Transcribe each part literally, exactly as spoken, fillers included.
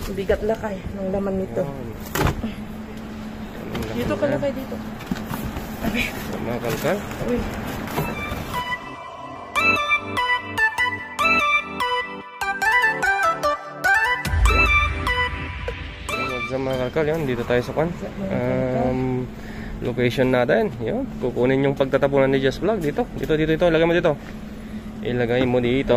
Bigat lakay ng laman nito. Dito ka lakay dito. Abi. Mga kalkal. Uy. Sa mga kalkal, yun, dito tayo sa kan. Um, location natin. Yun, kukunin yung pagtatapunan ni Jess Vlog dito. Dito, dito, ito. Ilagay mo dito. Ilagay mo dito.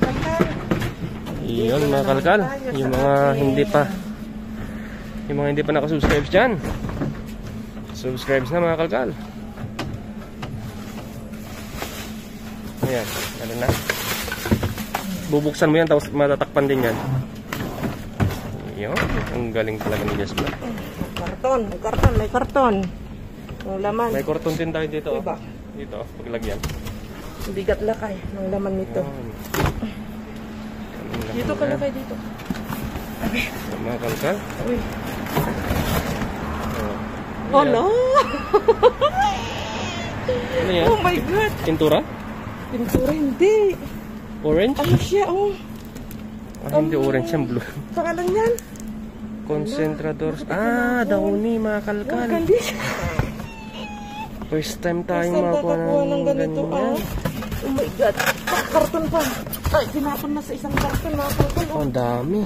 Yun mga kalkal. Yung mga hindi pa yung mga hindi pa nakasubscribe dyan, subscribe na mga kalkal. Ayan, ano na. Bubuksan mo yan tapos matatakpan din yan. Yun, ang galing talaga ni Jess Vlog. Karton, may karton, may karton. Yung laman. May karton din tayo dito. Diba? Dito, paglagyan. Bigat lakay ng laman nito. Yun. Dito ka lakay dito. Abi. Mga kalkal. Uy. Oh, no! Ano yan? Oh my God! Pintura? Pintura, hindi. Orange? Ano siya, oh? Ah, hindi um, orange yan, blue. Pangalan yan? Concentradors. Ah, downy mga kalkal. Oh, hindi siya. First time tayo First time makakuha ng, ng ganito, ganyan. Oh my God. Ah, karton pa. Ay, tinapon na sa isang karton, mga kalkal. Oh, ang dami.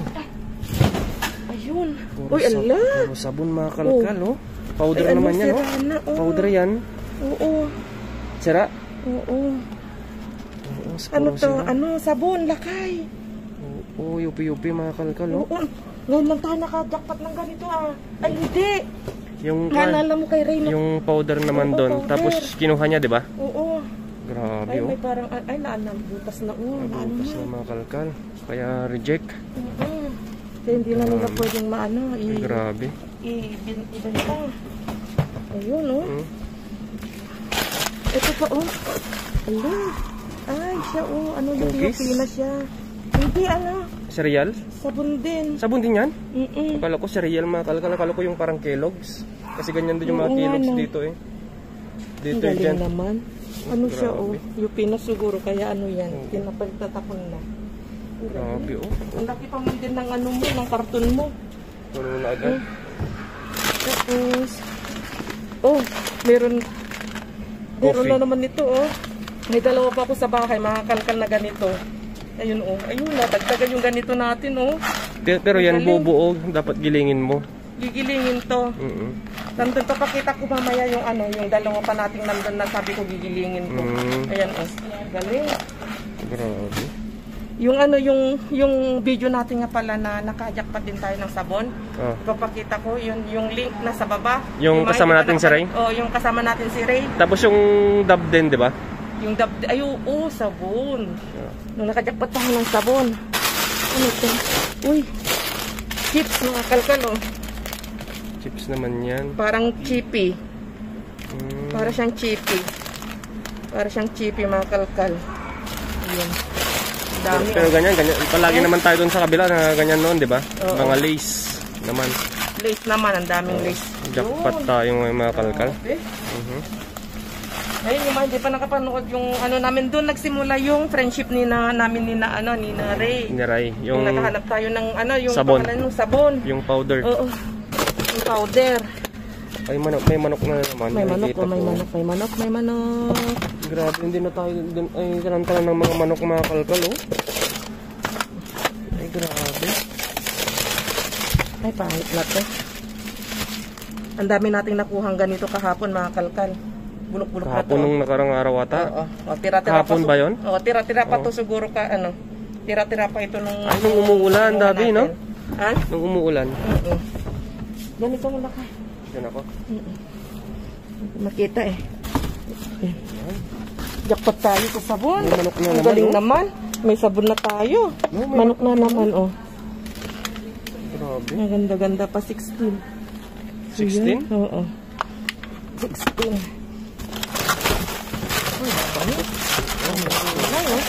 Ayun. Puro Uy, ala. Puro sabon mga kalkal, oh. Powder ay, naman ano, yan, oh. na, oh. Powder yan. Oo. Sira? Oo. Oo, Ano to? sira. Ano? Sabon, lakay. Oo, yupi-yupi mga kalkal, oh. Oo. Ngayon lang tayo nakajakpat ng ganito, ah. Ay, hindi. Yung, Naalala mo kay Reyna. yung powder naman Oo, doon. powder. Tapos kinuha niya, di ba? Oo. Grabe, Ay, oh. may parang, ay, naanan, butas na, oh. Naano Butas na. na mga kalkal. Kaya reject. Oo. Kaya hindi na nila pwedeng maano, i... Ay, grabe. i-ibenta. Ayun, oh. Hmm. Ito pa, oh. Ala. Ay, siya, oh. Ano, Cookies? yupi na siya. Hindi, ano. Cereal? Sabon din. Sabon din yan? Mm-mm. Akala ko cereal mga kalkal. Akala ko yung parang Kellogg's. Kasi ganyan din yung mga Oo, Kellogg's ano. dito eh. Ang Dito galing dyan. naman. Ano Grabe. siya, oh. Yupi na siguro, kaya ano yan. Oo. Pinapagtatakon na. Ang galing. Grabe, oh. Ang laki pa man din ng ano mo, ng karton mo. Puno na agad. Tapos, oh, meron, meron Coffee. na naman ito, oh. May dalawa pa ako sa bahay, mga kalkal na ganito. Ayun, oh. Ayun, nadagdagan yung ganito natin, oh. Pero, pero yan Galing. bubuo. Dapat gilingin mo. Gigilingin to. Mm-mm. Nandun pa pakita ko mamaya yung ano, yung dalawa pa nating nandun na sabi ko gigilingin ko. Mm. Ayan, oh. Galing. Grabe. Yung ano, yung yung video natin nga pala na nakajakpat din tayo ng sabon. Ah. Ipapakita ko yung yung link na sa baba. Yung mga kasama hindi pa natin si naka- Ray? Oh, yung kasama natin si Ray. Tapos yung dab din, di ba? Yung dab ay oh, sabon. Yeah. Nung nakajakpat tayo ng sabon. Ano to? Uy. Chips mga kalkal, oh. Chips naman yan. Parang chippy. Mm. Para siyang chippy. Para siyang chippy mga kalkal. Ayan. Pero, Dami. pero oh. ganyan, ganyan. Palagi naman tayo doon sa kabila na ganyan noon, di ba? Oo. Mga lace naman. Lace naman, ang daming lace. Jackpot Yun. tayo ngayon mga kalkal. Okay. Mhm. Ayun, yung mga hindi pa nakapanood yung ano namin doon nagsimula yung friendship ni na namin ni na ano ni na Ray. Niray. Yung, Yung, nakahanap tayo ng ano yung sabon. pangalan ng sabon. yung powder. Oo. Yung powder. Ay, manok, may manok na naman. May manok, Nakikita oh, may ko. manok, may manok, may manok. Grabe, hindi na tayo dun. Ay, tanan-tanan ng mga manok mga kalkal, oh. Ay, grabe. Ay, pangit na to. Ang dami nating nakuhang ganito kahapon mga kalkal. Bulok-bulok na to. Kahapon nung nakarang araw ata. Oo. O, tira-tira Kahapon pa. ba yun? Oo, tira-tira pa Oo. to siguro ka ano. Tira-tira pa ito nung Ay, nung umuulan, nung Dabi, no? natin. Ha? Nung umuulan. Oo. Ganito ang laki. Yan ako. Mm-mm. Makita eh. Eh. Jackpot tayo sa sabon. May manok na Ang naman, galing oh. naman. May sabon na tayo. No, may manok na naman, oh. Grabe. Ang ganda-ganda pa, sixteen. sixteen? Ayan, oo. sixteen. Uy, dami. Ayan, oh.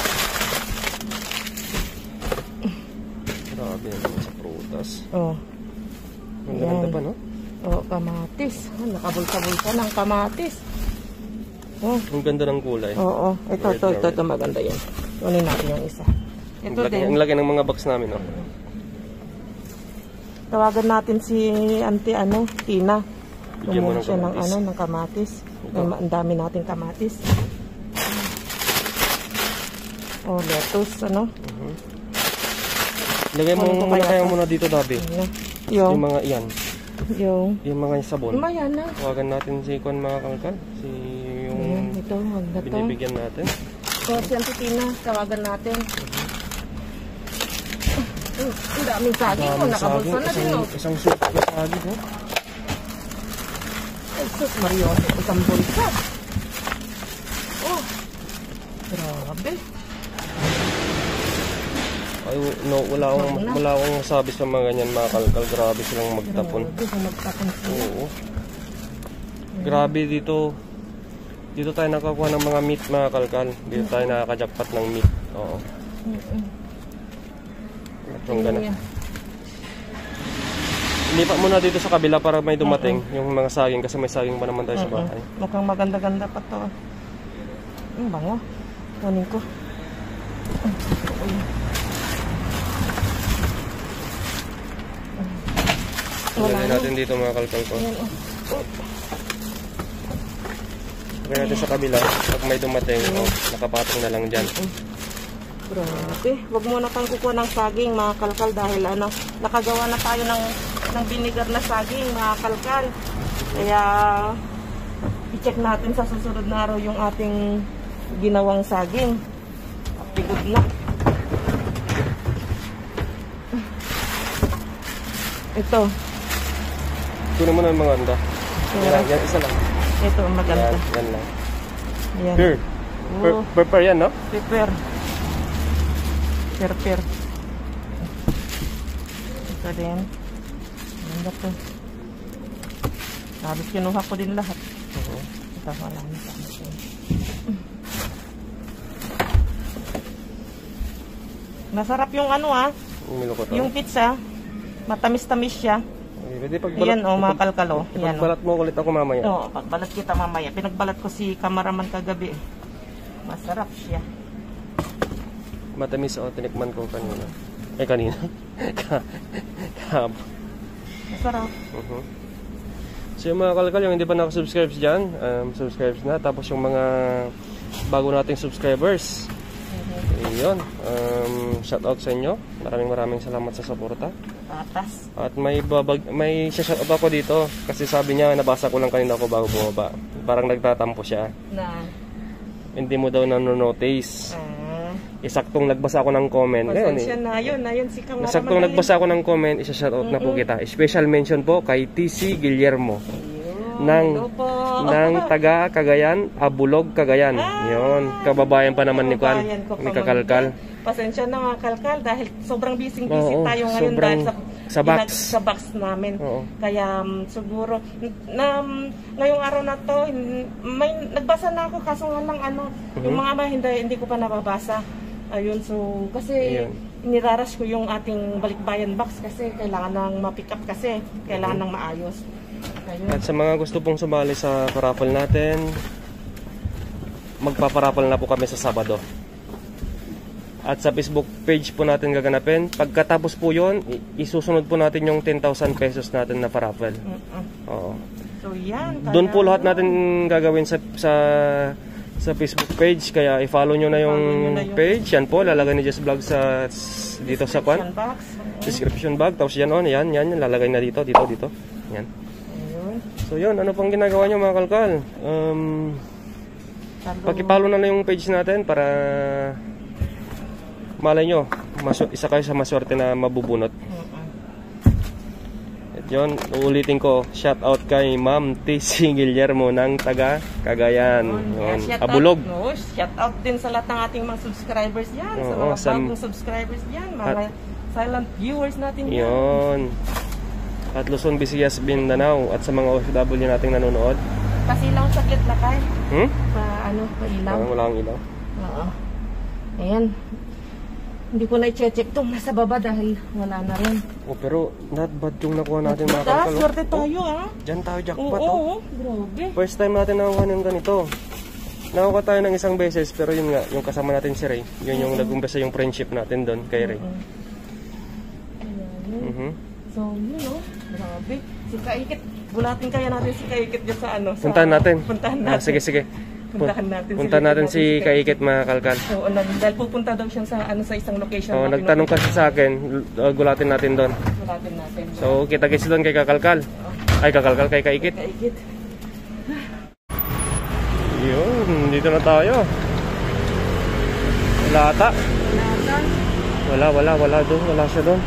Grabe yan sa prutas. Oh. Ang ganda Ayan. pa, no? Oh, kamatis. Ah, nakabulsa-bulsa ng kamatis. Oh. Ang ganda ng kulay. Oo. Ito, Red ito, na ito, red. ito, maganda yan. Kunin natin yung isa. Ang Ito laki, din. ang laki ng mga box namin, no? Tawagan natin si Auntie ano, Tina. Bigyan mo Lumuha ng siya ng kamatis. ano, ng kamatis. Ito. Ang ang dami nating kamatis. Oh, lettuce, ano? Mhm. Lagay mo Ano ko muna kaya kaya to? muna dito, Dabi. Ayan. Yung Yung, mga yan. yung, Yung mga sabon. maya na. Tawagan natin si Kwan mga kalkal. Si Ayan, yung ito, wag na to. binibigyan natin. So, si Auntie Tina, tawagan natin. Mm, Ang daming saging ko, Daming nakabulsa saging. na din, Isang, oh. isang soup na saging, oh. Ay, sus, Marion, isang bulsa. Oh, grabe. Ay, no, wala akong, Wag na. wala akong masabi sa mga ganyan mga kalkal. Grabe silang magtapon. Grabe, kung magtapon sila. Oo. Grabe dito. Dito tayo nakakuha ng mga meat mga kalkal. Dito tayo nakaka-jackpot ng meat. Oo. Mm-mm. Yung gana. Ayan. Lipat muna dito sa kabila para may dumating yung mga saging kasi may saging pa naman tayo sa Mm-mm. bahay. Mukhang maganda-ganda pa to. Ang bango. Kunin ko. Wala Ilagay na. natin dito mga kalkal ko. Ayan, oh. Oh. Ilagay natin sa kabila. Pag may dumating, oh, nakapatong na lang dyan. Grabe. Huwag muna kang kukuha ng saging, mga kalkal, dahil ano, nakagawa na tayo ng, ng vinegar na saging, mga kalkal. Kaya, i-check natin sa susunod na araw yung ating ginawang saging. Pigod na. Ito. Kunin mo na yung mga anda. Yan. Yan, yan, isa lang. Ito ang maganda. Yan, yan lang. Yan. Here. Per, Oh, pepper yan, no? pepper. Pepper. Ito din. Ganda to. Halos kinuha ko din lahat. Oo. Ito, wala na sa akin. Masarap yung ano ah, Umilo ko to. yung pizza. Matamis-tamis siya. Okay, pwede pagbalat. Yan oh, mga kalkalo. Yan oh. Pagbalat mo ulit ako mamaya. Oo, pagbalat kita mamaya. Pinagbalat ko si kamaraman kagabi. Masarap siya. Matamis o tinikman ko kanina. Eh, kanina. Ka- Kahap. Masarap. Uh-huh. So yung mga kalkal, yung hindi pa nakasubscribe dyan, um, subscribe na. Tapos yung mga bago nating subscribers, yun, um, shout out sa inyo. Maraming maraming salamat sa suporta. Patas. At may babag, may shout out ako dito kasi sabi niya, nabasa ko lang kanina ako bago bumaba. Parang nagtatampo siya. Na. Hindi mo daw nanonotice. Ah. Isaktong nagbasa ako ng comment. Ngayon, Pasensya eh. na yun. Na yun si kamaraman. Nasaktong nagbasa ako ng comment, isa-shout out na po kita. Special mention po kay T C Guillermo ng Hello po. ng taga Cagayan, Abulog, Cagayan. Ah, Yon, kababayan pa naman ni Kwan, Kababayan ko pa ni man Kakalkal. din. Pasensya na mga kalkal dahil sobrang busy busy Oo, tayo ngayon sobrang dahil sa sa box. pinag- sa box namin. Oo. Kaya um, siguro na um, ngayong araw na to hin- may nagbasa na ako kaso nga lang ano yung mga ama hindi hindi ko pa nababasa. Ayun, so kasi Ayun. nirarush ko yung ating balikbayan box kasi kailangan nang ma-pick up kasi kailangan nang maayos. Ayun. At sa mga gusto pong sumali sa paraffle natin, magpaparaffle na po kami sa Sabado. At sa Facebook page po natin gaganapin. Pagkatapos po yon, i- isusunod po natin yung ten thousand pesos natin na paraffle. Mm-mm. Oo. So yan. Doon kaya- po lahat natin gagawin sa sa sa Facebook page, kaya i-follow nyo na yung, I-follow nyo na yung- page. Yan po, lalagay ni Just Vlog sa s- dito sa kwan, Description box. description bag. Tapos yan on, yan, yan, lalagay na dito, dito, dito. Yan. Ayun. So yun, ano pang ginagawa nyo mga kalkal? Um, Talo. Pakipalo na lang yung page natin para malay nyo, masu- isa kayo sa maswerte na mabubunot. Mm-mm. At yun, uulitin ko, shout out kay Ma'am T C Guillermo ng taga Cagayan. Yun, Shout Abulog. Out, no? Shout out din sa lahat ng ating mga subscribers yan. Sa Oo, mga sa- bagong subscribers yan. Mga At- silent viewers natin yan. Yun. At Luzon, Visayas, Mindanao at sa mga O F W nating nanonood. Kasi lang saglit na kay. Hmm? Pa, ano, pa ilaw. Parang wala kang ilaw. Oo. Ayan. Hindi ko na i-check itong nasa baba dahil wala na rin. Oh, pero not bad yung nakuha natin mga Ta, kalkal. swerte Oh, tayo ah. Diyan tayo Oo, jackpot. oo, Oh. grabe. First time natin nakuha ng ganito. Nakuha tayo ng isang beses pero yun nga, yung kasama natin si Ray. Yun yung nag-umpisa yung friendship natin doon kay Ray. Mm. Ayan. Mhm. So, yun o. Grabe. Si Kaikit. Bulatin kaya natin si Kaikit dyan sa ano. Sa, Puntahan natin. Puntahan natin. Ah, sige, sige. Puntahan natin. Puntahan natin si Kaikit, mga kalkal. Oo, so, dahil pupunta daw siya sa, ano, sa isang location. Oh, nagtanong kasi sa akin, uh, gulatin natin doon. Gulatin natin. So, kita-kits doon kay Kakalkal. Oh. Ay, Kakalkal, kay Kaikit. Kaikit. Yun, dito na tayo. Wala ata. Wala, wala, wala doon. Wala siya doon.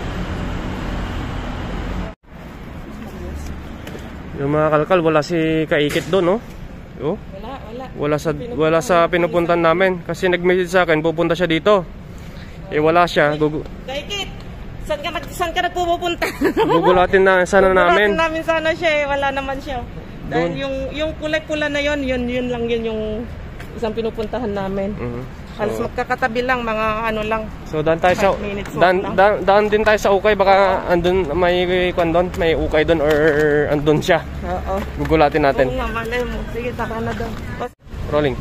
Yung mga kalkal, wala si Kaikit doon, no? Oh. Wala, wala. Wala sa, wala sa pinupuntan namin. Kasi nag-message sa akin, pupunta siya dito. Eh, wala siya. Gugu Kaikit! Saan ka, nag saan ka nagpupunta? Gugulatin na sana namin. Gugulatin namin sana siya eh. Wala naman siya. Dahil yung, yung kulay-pula na yon, yun, yun lang yun yung isang pinupuntahan namin. Mm-hmm. So, halos magkakatabi lang, mga ano lang. So daan tayo sa daan, daan, daan din tayo sa ukay, baka andun may kwan doon, may ukay doon or andun siya. Oo. Gugulatin natin. Oo nga, malay mo. Sige, taka na doon. Rolling.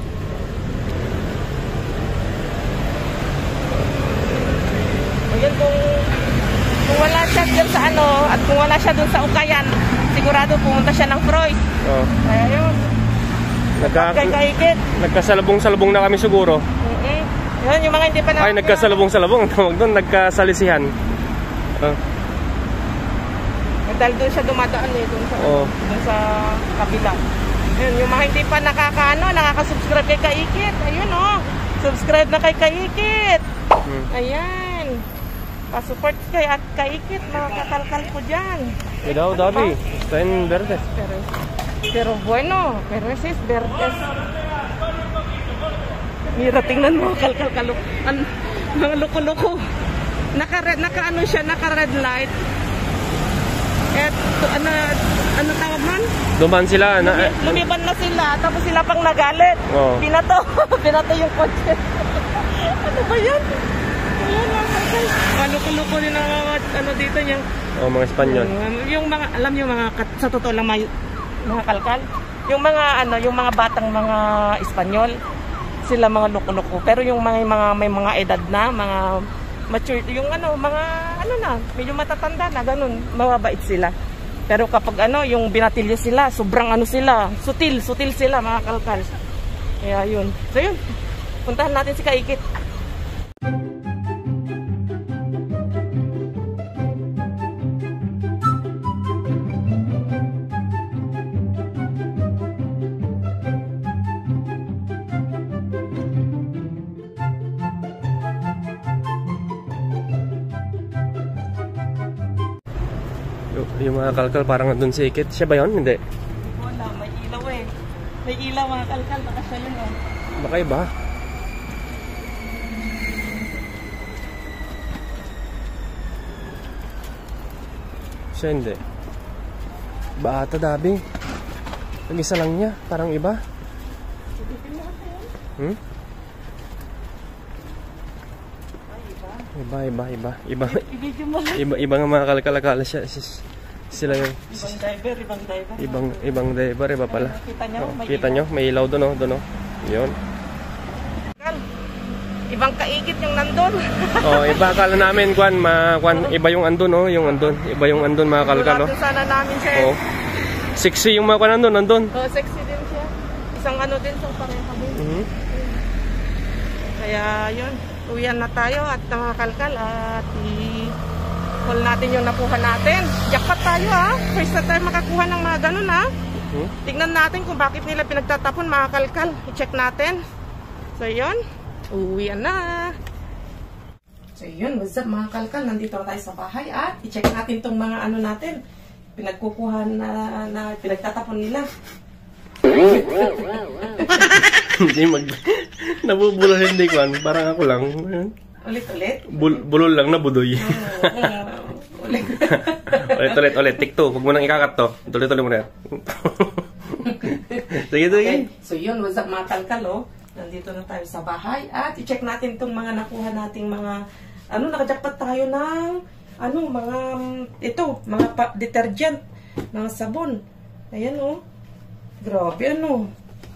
O yan, kung, kung wala siya dyan sa ano, at kung wala siya doon sa ukayan, sigurado pumunta siya ng Croix. Oo. Kaya yun. Nagka, Kaikit. nagkasalubong-salubong na kami siguro. Mm-hmm. Yun, yung mga hindi pa na... Ay, nagkasalubong-salubong. Tawag doon, nagkasalisihan. Uh. Dahil doon siya dumadaan eh, doon sa, oh. doon sa kabila. Yun, yung mga hindi pa nakakaano, nakaka-subscribe kay Kaikit. Ayun oh, subscribe na kay Kaikit. Hmm. Ayan. Pa-support kay at Kaikit, mga kakalkal ko dyan. Idaw, Dabi. Está en verde. Pero, pero bueno, pero ese es verdes. Mira, tingnan mo, kalkal-kalok. An, mga loko-loko. Naka-red, naka-ano siya, naka-red light. Et, ano, ano tawag man? Duman sila. Na, Lumi, lumiban na sila, tapos sila pang nagalit. Oh. Binato, binato yung kotse. Ano ba yan? Ayan lang, kalkal. Ah, loko-loko din ang mga, ano dito yung... Oh, mga Espanyol. Yung, yung mga, alam yung mga, sa totoo lang, mga, mga kalkal. Yung mga, ano, yung mga batang mga Espanyol, sila mga loko-loko. Pero yung mga, mga may mga edad na, mga mature, yung ano, mga ano na, medyo matatanda na, ganun, mababait sila. Pero kapag ano, yung binatilyo sila, sobrang ano sila, sutil, sutil sila, mga kalkal. Kaya yun. So yun, puntahan natin si Kaikit. Yung mga kalkal parang andun si Ikit. Siya ba yun? Hindi. Wala, may ilaw eh. May ilaw mga kalkal, baka siya yun oh. Baka iba? Siya hindi. Bata, Dabi. Nag-isa lang niya. Parang iba. Hmm? Iba, iba, iba. Iba, iba, iba nga mga kalkal-akala siya. Sila yung... Ibang driver, ibang driver. Ibang, ibang driver, iba pala. Kita nyo, Oh, may kita ilaw. nyo, may ilaw doon, oh, doon, oh. Yun. Ibang Kaikit yung nandun. Oh, iba akala namin, Kwan, ma, Kwan, iba yung andun, oh, yung andun. Iba yung andun, mga kalkal, oh. Sigurado sana namin siya. Oh. Sexy yung mga Kwan andun, andun. Oh, sexy din siya. Isang ano din, so pareho kami. Mhm. Kaya yun, uwian na tayo at mga kalkal at i-call natin yung nakuha natin. Jackpot tayo ha. First na tayo makakuha ng mga ganun ha. Hmm? Tignan natin kung bakit nila pinagtatapon mga kalkal. I-check natin. So yun, uwian na. So yun, what's up mga kalkal? Nandito na tayo sa bahay at i-check natin tong mga ano natin. Pinagkukuhan na, na pinagtatapon nila. Hindi mag... Nabubulol hindi, Kwan. Parang ako lang. Ulit-ulit? Bul bulol lang na budoy. Ulit. ulit, ulit, ulit. Tik two. Huwag mo nang ikakat to. Tuloy-tuloy mo na yan. Sige, sige. Okay. So yun, what's up mga kalkal, oh. Nandito na tayo sa bahay at i-check natin itong mga nakuha nating mga, ano, nakajackpot tayo ng, ano, mga, ito, mga pa detergent, mga sabon. Ayan, oh. Grabe, ano.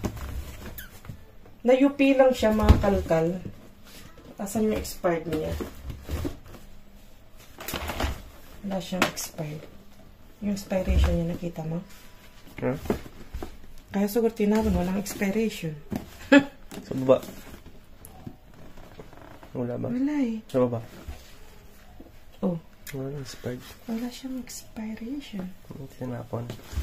Na-U P lang siya, mga kalkal. Asan yung expired niya? Wala siyang expired. Yung expiration niya, nakita mo? Huh? Kaya siguro tinapon, walang expiration. Sa baba. Wala ba? Wala eh. Sa baba. Oh. Wala expired. Wala siyang expiration. Tinapon.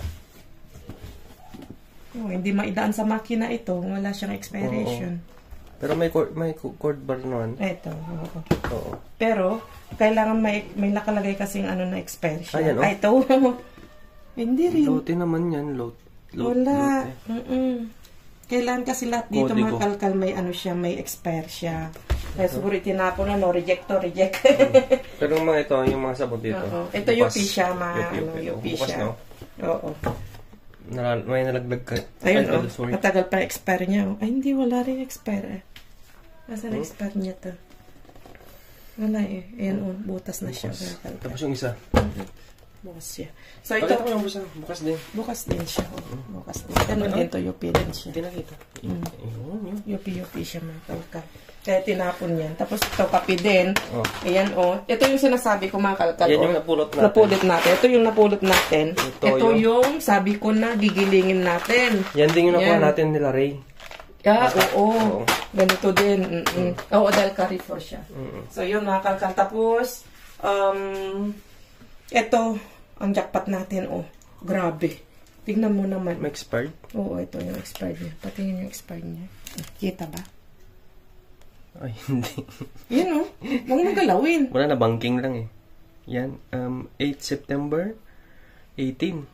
Oh, hindi maidaan sa makina ito. Wala siyang expiration. Oo. Pero may cord, may cord bar naman. Ito. Oo. Oo. Pero, kailangan may, may nakalagay kasing ano na expiration. Ayan, oh. Ay, ito. Hindi rin. Lote naman yan. Lote. Wala. Mm -mm. Kailangan kasi lahat dito Codigo. mga kalkal may ano siya, may expire siya. Kaya siguro itinapon na, no, reject to, reject. Pero mga ito, yung mga sabon dito. Oo. Ito yung siya, mga ano, yung Bukas, siya. no? Oo. Nalal may nalaglag ka. Ayun, Ay, oh. sorry. Matagal pa expire niya. Oh. Ay, hindi, wala rin expire eh. Nasaan Hmm? expire niya to? Wala eh. Ayan, oh, butas na siya. Bukas. Tapos yung isa. Bukas siya. So, ito, Pakita ko yung bukas. Bukas din. bukas din siya. Oh. Bukas din. Ganun din to, U P din siya. Hindi nakita. Mm. Ayun, yun. U P-U P siya mga kalkal. Kaya tinapon yan. Tapos ito, kape din. Oh. Ayan, oh. Ito yung sinasabi ko mga kalkal. Yan oh. yung napulot natin. Napulot natin. Ito yung napulot natin. Ito Ito, yung- yung sabi ko na gigilingin natin. Yan din yung nakuha Yan. natin nila Ray. Ah, oo. Oo. Ganito din. Mm -mm. Oo, dahil Carrefour siya. Mm-mm. So, yun mga kalkal. Tapos, um, ito, ang jackpot natin, oh. Grabe. Tignan mo naman. May expired? Oo, ito yung expired niya. Patingin yung expired niya. Kita ba? Ay, hindi. Yan, oh. Huwag mong galawin. Wala na, banking lang eh. Yan, um, eighth September eighteen.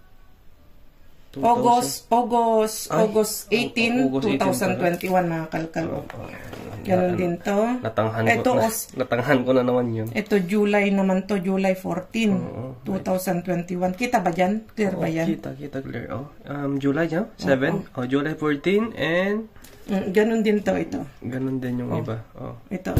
August, August, Ay, August eighteen, August eighteen twenty twenty-one, mga kalkal. Oh. Ganun din to. Natanghan Ito, ko, na, os- natanghan ko na naman yun. Ito, July naman to, July fourteen, Oo. twenty twenty-one. Kita ba dyan? Clear ba Oh, yan? kita, kita clear. Oh, um, July, no? seven. Oh, July fourteen and Mm, ganun din to, ito. ganun din yung iba. Oh. Ito.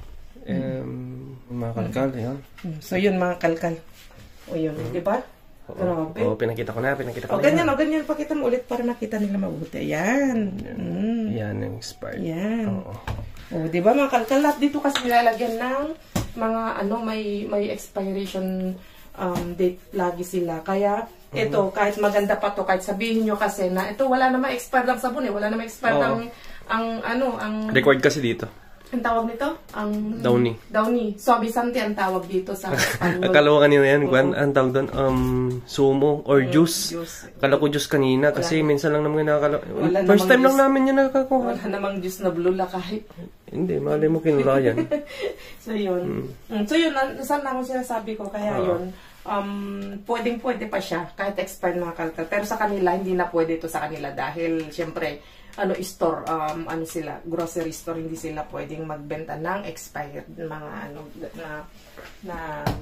Um, mga kalkal, yun. Mm, So, yun, mga kalkal. O, yun. Di ba? Oo, Grabe. oh, pinakita ko na, pinakita ko O, na. ganyan, o, ganyan. Pakita mo ulit para makita nila mabuti. Yan. Mm. Yan yung expired. Yan. Oo. O, di ba mga kalkal? Lahat dito kasi nilalagyan ng mga, ano, may, may expiration um, date lagi sila. Kaya, ito, kahit maganda pa to, kahit sabihin nyo kasi na, ito, wala na ma-expire ng sabon eh. Wala na ma-expire Oo. ng, ang, ano, ang, Record kasi dito. ang tawag nito? Ang, Downy. Downy. Suavizante ang tawag dito sa Espanyol. Akala ko kanina yan, Oo. Gwen, ang tawag doon, um, sumo or juice. juice. Akala ko juice kanina kasi minsan lang naman nakakala. Wala First namang time lang juice. namin yan nakakakuha. Wala namang juice na blula kahit. Hindi, malay mo kinula yan. So, yun. Mm. So, yun. Saan na akong sinasabi ko? Kaya, Oo. yun. Um, pwedeng pwede pa siya kahit expired mga kalkal. Pero sa kanila, hindi na pwede ito sa kanila dahil, syempre, ano, store, um, ano sila, grocery store, hindi sila pwedeng magbenta ng expired mga, ano, na, na,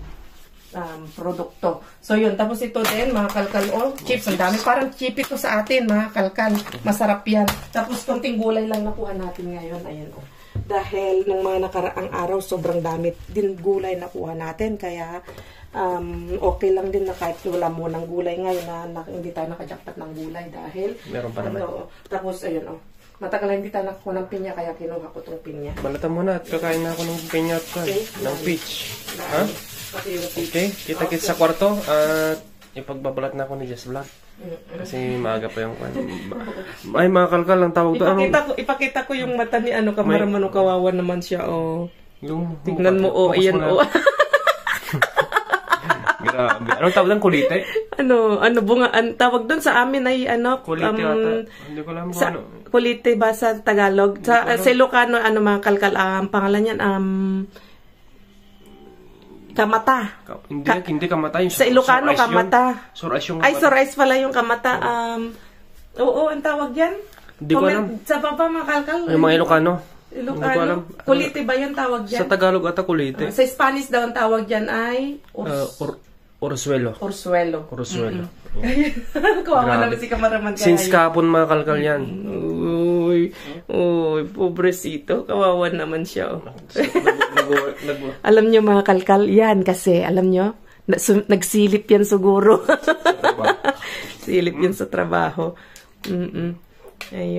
um, produkto. So, yun. Tapos ito din, mga kalkal, oh, chips. Ang dami. Parang chip ito sa atin, mga kalkal. Masarap yan. Tapos, konting gulay lang nakuha natin ngayon. Ayan, oh. Dahil nung mga nakaraang araw, sobrang dami din gulay nakuha natin. Kaya, um, okay lang din na kahit wala mo ng gulay ngayon na, na hindi tayo nakajakpat ng gulay dahil Meron pa naman. ano, tapos ayun oh, matagal na hindi tayo nakakuha ng pinya kaya kinuha ko tong pinya. Balatan mo na at kakain na ako ng pinyat ka. Okay. Ng peach. Ha? Pati yung peach. Okay, kita-kits sa kwarto at ipagbabalat na ako ni Jess Vlog. Kasi maaga pa yung kwan. Ay, mga kalkal ang tawag doon. Ipakita ko, ipakita ko yung mata ni ano, kamaraman o kawawa naman siya oh. Yung, Tignan mo oh, ayan oh. Grabe. Anong tawag doon? Kulite? ano, ano bunga, ang tawag doon sa amin ay ano, Kulite um, ata. Hindi ko alam kung sa, ano. kulite ba sa Tagalog? Sa, uh, sa Ilocano, ano mga kalkal, ang pangalan yan, um, kamata. Ka- hindi, hindi kamata. Yung Sa Ilocano, sur-ice yun. kamata. Sur-ice yung Ay, sur-ice pala yung kamata. Um, oo, ang tawag yan. Hindi ko alam. Sa baba, mga kalkal. Yung mga Ilocano. Ilocano. Hindi ko alam. Kulite ba yung tawag dyan? Sa Tagalog ata kulite. Uh, sa Spanish daw ang tawag dyan ay urs Uh, or, orsuelo. orsuelo. Orsuelo. Kawawa Grabe. naman si kamaraman. kaya Since yun. kapon mga kalkal yan. Uy, uy, pobrecito. Kawawa naman siya. Oh. Nag- nag- Alam nyo mga kalkal, yan kasi, alam nyo, na, su, nagsilip yan siguro. Silip yan sa trabaho. Mm-mm.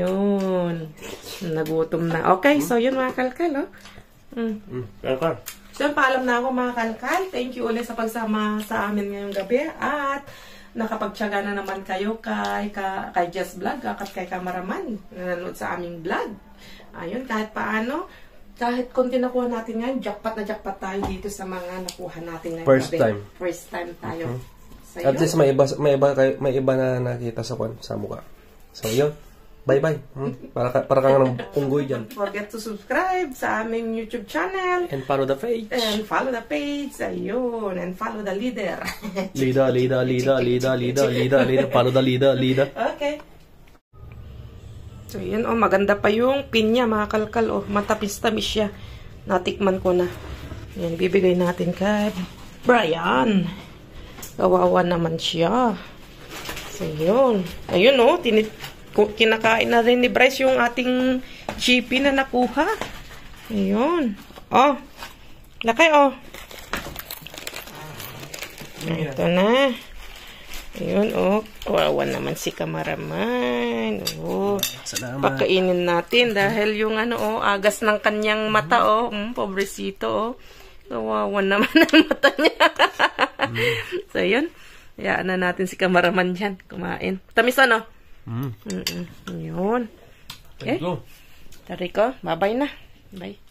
Ayun. Nagutom na. Okay, so yun mga kalkal, oh. Mm. Mm, kalkal. So, paalam na ako mga kalkal. Thank you ulit sa pagsama sa amin ngayong gabi. At nakapagtyaga na naman kayo kay, kay, kay Jess Vlog at kay Kamaraman na nanood sa aming vlog. Ayun, kahit paano, kahit konti nakuha natin ngayon, jackpot na jackpot tayo dito sa mga nakuha natin ngayon. First gabi. time. First time tayo. Mm-hmm. At least may iba, may iba, may iba na nakita sa kwan, sa mukha. So, yun. Bye-bye. Hmm? Para, ka, para kang ng unggoy dyan. Don't forget to subscribe sa aming YouTube channel. And follow the page. And follow the page. Ayun. And follow the leader. Leader, leader, leader, leader, leader, leader, leader. Follow the leader, leader. Okay. So, yun. Oh, maganda pa yung pin niya, mga kalkal. Oh, matapis-tamis siya. Natikman ko na. Yan, bibigay natin kay Brian. Kawawa naman siya. So, yun. Ayun, oh. Tinit kinakain na rin ni Bryce yung ating chippy na nakuha. Ayun. Oh. Lakay, oh. Ito na. Ayun, oh. Kawawa naman si Kamaraman. Oh. Salamat. Pakainin natin dahil yung ano, oh, agas ng kanyang mata, oh. Mm, pobrecito, oh. Kawawa naman ang mata niya. Mm. So, yun. Hayaan na natin si Kamaraman dyan. Kumain. Tamis, ano? Mm. Mm-mm. Yun. Okay. Thank you. Tari ko. Bye-bye na. Bye.